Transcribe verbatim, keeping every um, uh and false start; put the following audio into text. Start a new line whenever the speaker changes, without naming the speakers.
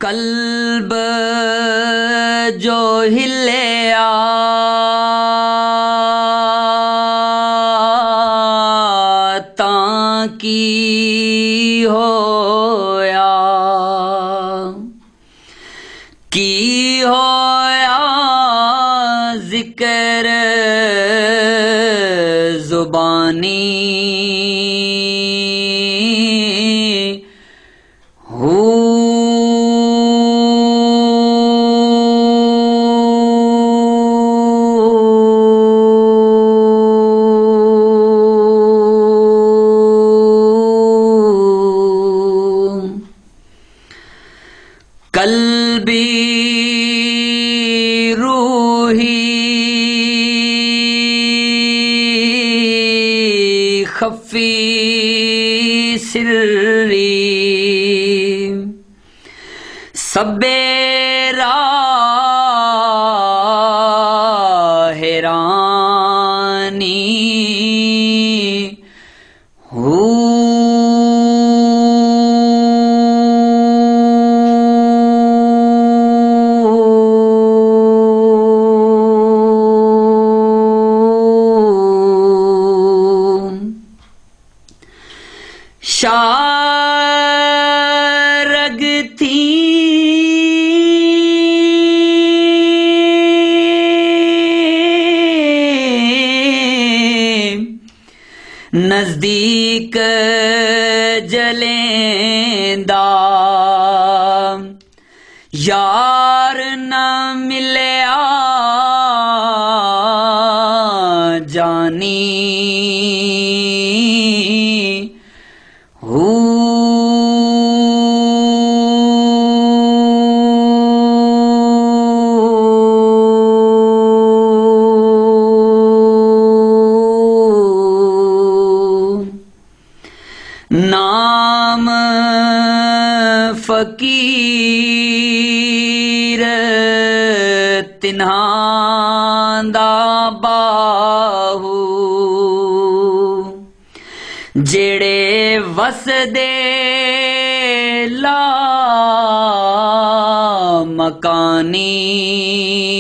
कल्ब जो हिलिया तां की होया की होया जिक्र जुबानी कल्बी रूही खफी सिर्री सबेरा हैरानी हो शारग थी नजदीक जलेंदा यार न मिलया जानी हो नाम फकीर तिन्हां दा बाहू जेड़े वसदे ला मकानी